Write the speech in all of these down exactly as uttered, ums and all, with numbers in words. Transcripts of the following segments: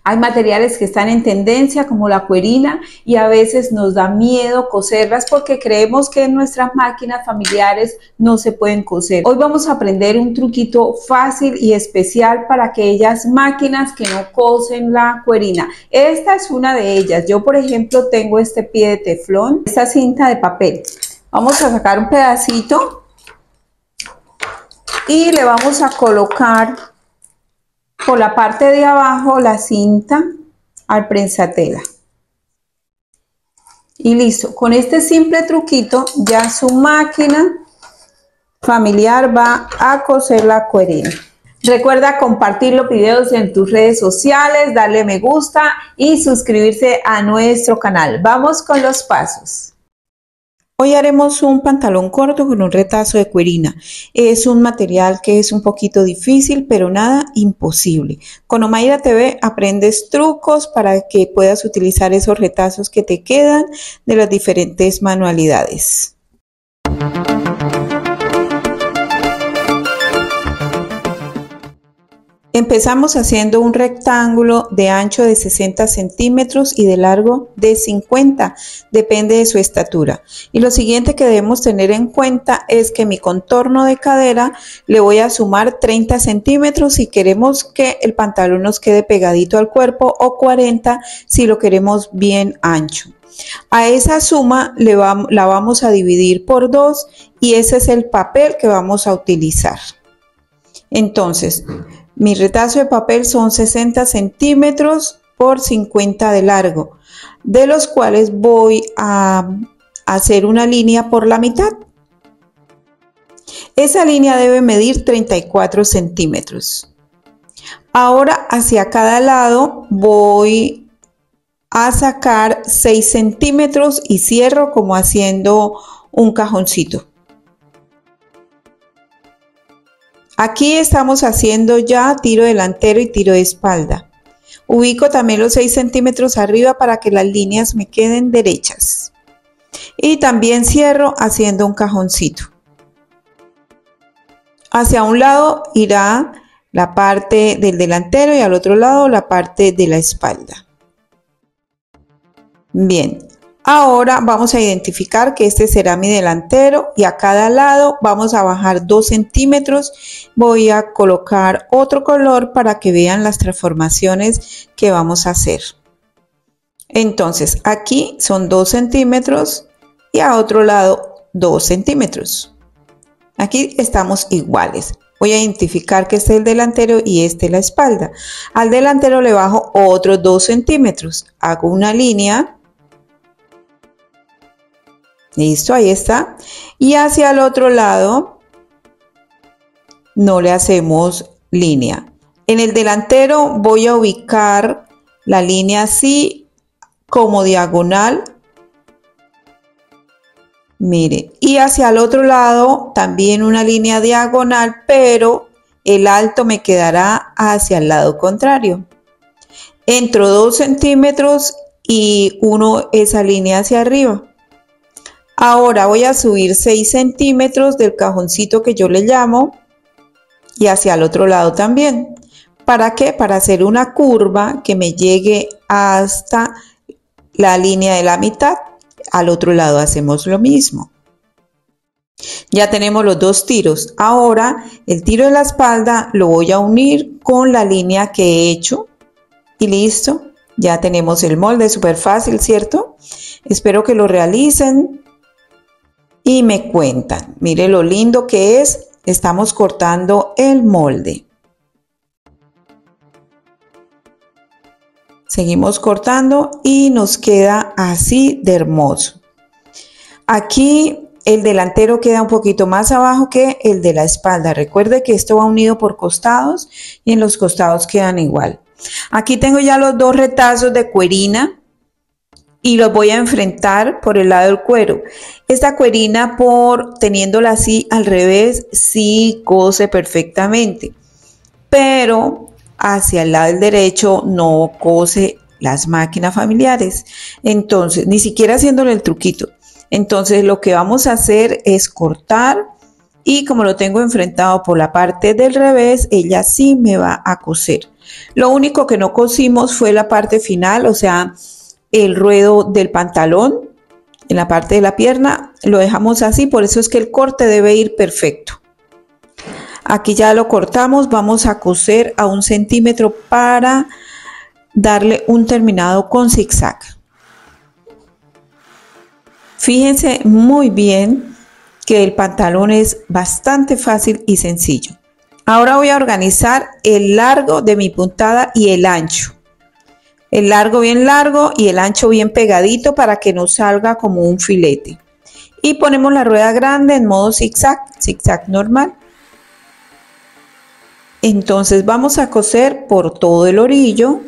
Hay materiales que están en tendencia como la cuerina y a veces nos da miedo coserlas porque creemos que en nuestras máquinas familiares no se pueden coser. Hoy vamos a aprender un truquito fácil y especial para aquellas máquinas que no cosen la cuerina. Esta es una de ellas. Yo, por ejemplo, tengo este pie de teflón, esta cinta de papel. Vamos a sacar un pedacito y le vamos a colocar por la parte de abajo la cinta al prensatela. Y listo, con este simple truquito ya su máquina familiar va a coser la cuerina. Recuerda compartir los videos en tus redes sociales, darle me gusta y suscribirse a nuestro canal. Vamos con los pasos. Hoy haremos un pantalón corto con un retazo de cuerina. Es un material que es un poquito difícil, pero nada imposible. Con Omaira T V aprendes trucos para que puedas utilizar esos retazos que te quedan de las diferentes manualidades. Empezamos haciendo un rectángulo de ancho de sesenta centímetros y de largo de cincuenta, depende de su estatura. Y lo siguiente que debemos tener en cuenta es que mi contorno de cadera le voy a sumar treinta centímetros si queremos que el pantalón nos quede pegadito al cuerpo o cuarenta si lo queremos bien ancho. A esa suma le va, la vamos a dividir por dos y ese es el papel que vamos a utilizar. Entonces, mi retazo de papel son sesenta centímetros por cincuenta de largo, de los cuales voy a hacer una línea por la mitad. Esa línea debe medir treinta y cuatro centímetros. Ahora hacia cada lado voy a sacar seis centímetros y cierro como haciendo un cajoncito. Aquí estamos haciendo ya tiro delantero y tiro de espalda. Ubico también los seis centímetros arriba para que las líneas me queden derechas. Y también cierro haciendo un cajoncito. Hacia un lado irá la parte del delantero y al otro lado la parte de la espalda. Bien. Ahora vamos a identificar que este será mi delantero y a cada lado vamos a bajar dos centímetros. Voy a colocar otro color para que vean las transformaciones que vamos a hacer. Entonces aquí son dos centímetros y a otro lado dos centímetros. Aquí estamos iguales. Voy a identificar que este es el delantero y este la espalda. Al delantero le bajo otros dos centímetros. Hago una línea. Listo, ahí está. Y hacia el otro lado no le hacemos línea. En el delantero voy a ubicar la línea así como diagonal. Mire, y hacia el otro lado también una línea diagonal, pero el alto me quedará hacia el lado contrario. Entro dos centímetros y uno esa línea hacia arriba. Ahora voy a subir seis centímetros del cajoncito que yo le llamo y hacia el otro lado también. ¿Para qué? Para hacer una curva que me llegue hasta la línea de la mitad. Al otro lado hacemos lo mismo. Ya tenemos los dos tiros. Ahora el tiro de la espalda lo voy a unir con la línea que he hecho y listo. Ya tenemos el molde, súper fácil, ¿cierto? Espero que lo realicen. Y me cuentan, mire lo lindo que es, estamos cortando el molde. Seguimos cortando y nos queda así de hermoso. Aquí el delantero queda un poquito más abajo que el de la espalda. Recuerde que esto va unido por costados y en los costados quedan igual. Aquí tengo ya los dos retazos de cuerina. Y los voy a enfrentar por el lado del cuero. Esta cuerina, por teniéndola así al revés, sí cose perfectamente. Pero hacia el lado del derecho no cose las máquinas familiares. Entonces, ni siquiera haciéndole el truquito. Entonces, lo que vamos a hacer es cortar. Y como lo tengo enfrentado por la parte del revés, ella sí me va a coser. Lo único que no cosimos fue la parte final, o sea, el ruedo del pantalón, en la parte de la pierna, lo dejamos así, por eso es que el corte debe ir perfecto. Aquí ya lo cortamos, vamos a coser a un centímetro para darle un terminado con zigzag. Fíjense muy bien que el pantalón es bastante fácil y sencillo. Ahora voy a organizar el largo de mi puntada y el ancho. El largo bien largo y el ancho bien pegadito para que no salga como un filete. Y ponemos la rueda grande en modo zigzag, zigzag normal. Entonces vamos a coser por todo el orillo,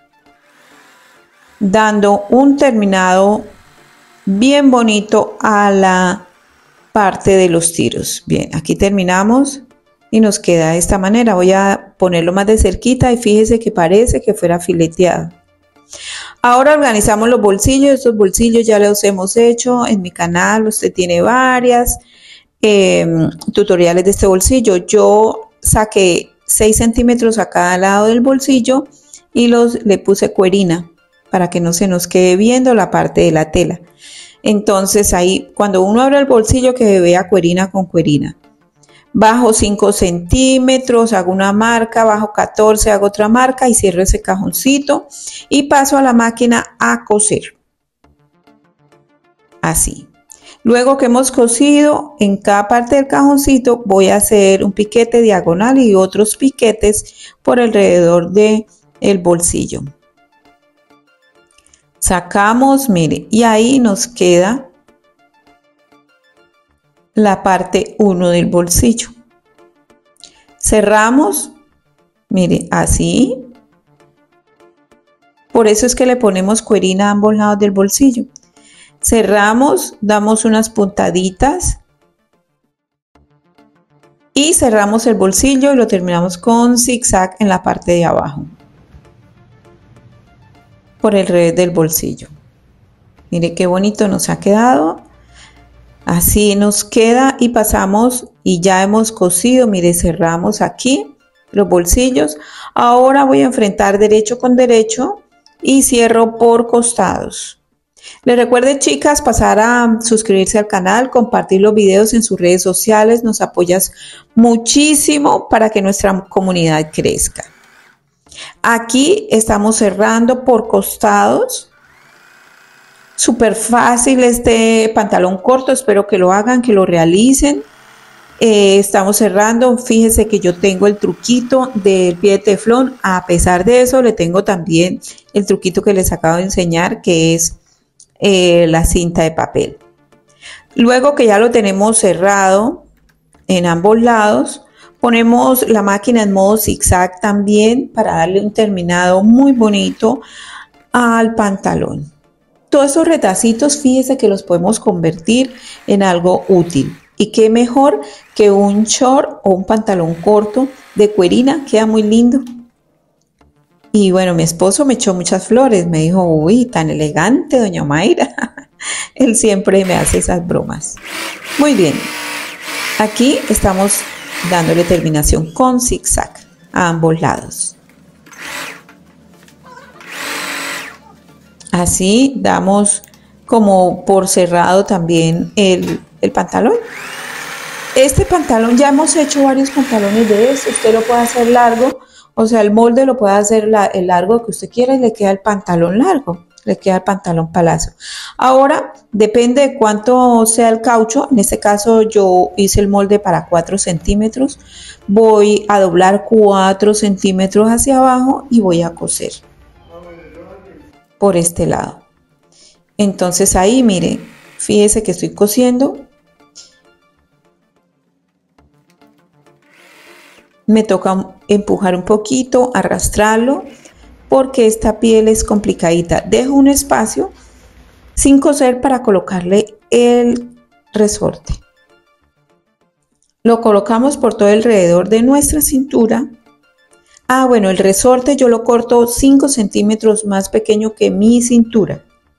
dando un terminado bien bonito a la parte de los tiros. Bien, aquí terminamos y nos queda de esta manera. Voy a ponerlo más de cerquita y fíjese que parece que fuera fileteado. Ahora organizamos los bolsillos. Estos bolsillos ya los hemos hecho en mi canal. Usted tiene varias eh, tutoriales de este bolsillo. Yo saqué seis centímetros a cada lado del bolsillo y los le puse cuerina para que no se nos quede viendo la parte de la tela. Entonces ahí cuando uno abre el bolsillo que vea cuerina con cuerina. Bajo cinco centímetros, hago una marca, bajo catorce, hago otra marca y cierro ese cajoncito y paso a la máquina a coser. Así. Luego que hemos cosido en cada parte del cajoncito voy a hacer un piquete diagonal y otros piquetes por alrededor del bolsillo. Sacamos, mire, y ahí nos queda la parte uno del bolsillo. Cerramos, mire, así. Por eso es que le ponemos cuerina a ambos lados del bolsillo. Cerramos, damos unas puntaditas y cerramos el bolsillo y lo terminamos con zigzag en la parte de abajo por el revés del bolsillo. Mire qué bonito nos ha quedado. Así nos queda y pasamos y ya hemos cosido. Mire, cerramos aquí los bolsillos. Ahora voy a enfrentar derecho con derecho y cierro por costados. Les recuerdo, chicas, pasar a suscribirse al canal, compartir los videos en sus redes sociales. Nos apoyas muchísimo para que nuestra comunidad crezca. Aquí estamos cerrando por costados. Súper fácil este pantalón corto, espero que lo hagan, que lo realicen. Eh, estamos cerrando, fíjense que yo tengo el truquito del pie de teflón. A pesar de eso le tengo también el truquito que les acabo de enseñar, que es eh, la cinta de papel. Luego que ya lo tenemos cerrado en ambos lados, ponemos la máquina en modo zigzag también para darle un terminado muy bonito al pantalón. Todos esos retacitos, fíjense que los podemos convertir en algo útil. Y qué mejor que un short o un pantalón corto de cuerina, queda muy lindo. Y bueno, mi esposo me echó muchas flores, me dijo, uy, tan elegante, doña Mayra. Él siempre me hace esas bromas. Muy bien, aquí estamos dándole terminación con zigzag a ambos lados. Así damos como por cerrado también el, el pantalón. Este pantalón, ya hemos hecho varios pantalones de este, usted lo puede hacer largo, o sea, el molde lo puede hacer la, el largo que usted quiera y le queda el pantalón largo, le queda el pantalón palacio. Ahora, depende de cuánto sea el caucho, en este caso yo hice el molde para cuatro centímetros, voy a doblar cuatro centímetros hacia abajo y voy a coser por este lado. Entonces ahí, mire, fíjese que estoy cosiendo. Me toca empujar un poquito, arrastrarlo, porque esta piel es complicadita. Dejo un espacio sin coser para colocarle el resorte. Lo colocamos por todo alrededor de nuestra cintura. Ah, bueno, el resorte yo lo corto cinco centímetros más pequeño que mi cintura.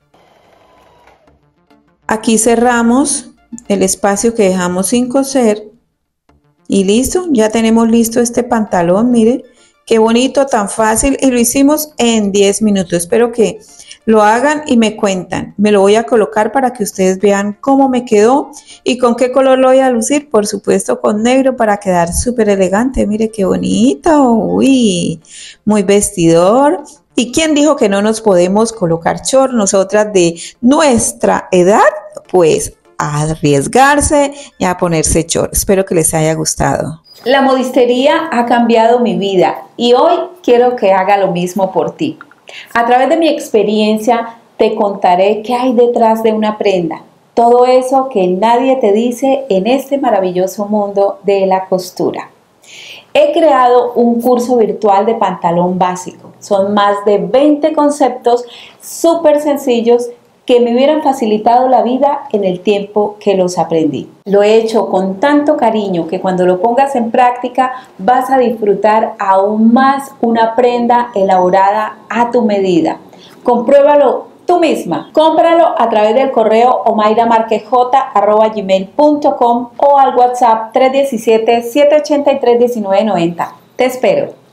Aquí cerramos el espacio que dejamos sin coser. Y listo, ya tenemos listo este pantalón, mire, Qué bonito, tan fácil, y lo hicimos en diez minutos. Espero que lo hagan y me cuentan. Me lo voy a colocar para que ustedes vean cómo me quedó y con qué color lo voy a lucir. Por supuesto con negro para quedar súper elegante. Mire qué bonito. Uy, muy vestidor. ¿Y quién dijo que no nos podemos colocar short? Nosotras de nuestra edad, pues a arriesgarse y a ponerse short. Espero que les haya gustado. La modistería ha cambiado mi vida y hoy quiero que haga lo mismo por ti. A través de mi experiencia te contaré qué hay detrás de una prenda, todo eso que nadie te dice en este maravilloso mundo de la costura. He creado un curso virtual de pantalón básico. Son más de veinte conceptos súper sencillos que me hubieran facilitado la vida en el tiempo que los aprendí. Lo he hecho con tanto cariño que cuando lo pongas en práctica vas a disfrutar aún más una prenda elaborada a tu medida. Compruébalo tú misma. Cómpralo a través del correo omaira marquez j arroba gmail punto com o al WhatsApp tres uno siete, siete ocho tres, uno nueve nueve cero. Te espero.